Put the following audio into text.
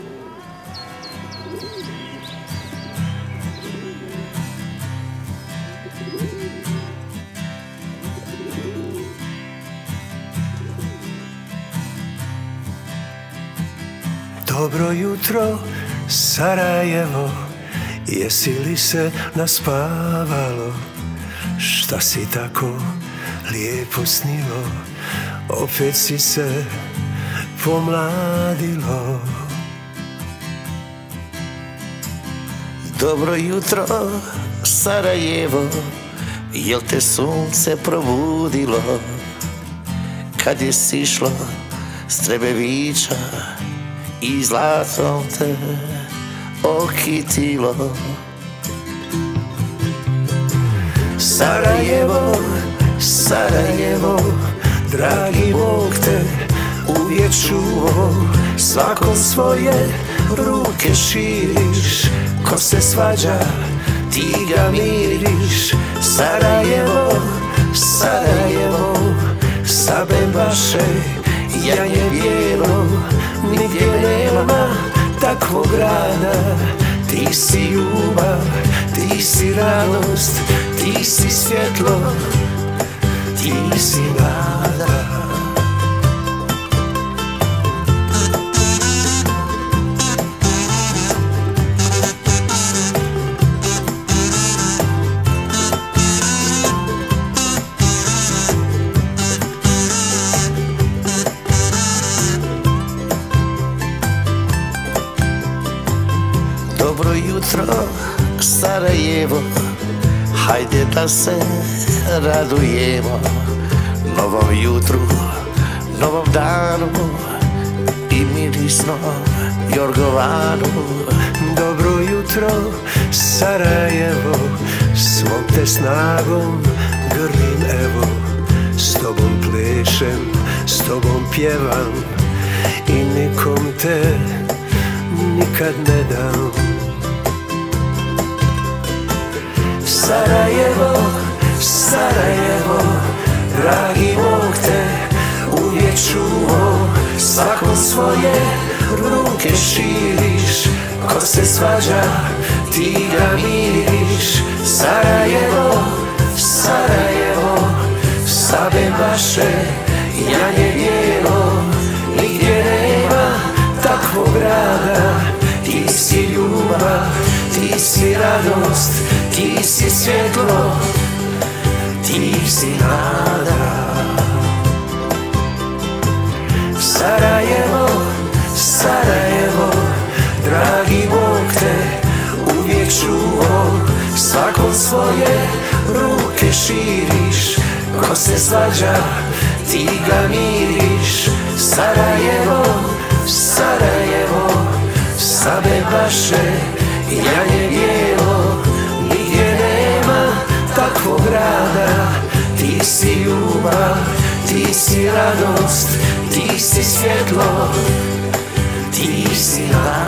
Dobro jutro, Sarajevo, jesi li se naspavalo? Šta si tako lijepo snilo, opet si se pomladilo. Dobro jutro, Sarajevo, jel te sunce probudilo? Kad je sišlo s Trebevića i zlatom te okitilo. Sarajevo, Sarajevo, dragi Bog te uvijek čuvo, svakom svoje ruke širiš, ko se svađa ti ga miriš. Sarajevo, Sarajevo, sa Bembaše janje bijelo, nigdje nema takvog grada. Ti si ljubav, ti si radost, ti si svjetlo, ti si nada. Dobro jutro, Sarajevo, hajde da se radujemo novom jutru, novom danu i mirisnom jorgovanu. Dobro jutro, Sarajevo, svom te snagom grlim evo, s tobom plešem, s tobom pjevam i nikom te nikad ne dam. Sarajevo, Sarajevo, dragi Bog te uvijek čuvo, svakom svoje ruke širiš, ko se svađa ti ga miriš. Sarajevo, Sarajevo, sa Bembaše janje bijelo, nigdje nema takvog grada. Ti si ljubav, ti si radost, ti si svjetlo, ti si nada. Sarajevo, Sarajevo, dragi Bog te uvijek čuvo, svakom svoje ruke širiš, ko se svađa ti ga miriš. Sarajevo, Sarajevo, sa Bembaše janje bijelo, nigdje nema takvog grada. Ti si ljubav, ti si radost, ti si svjetlo, ti si nada.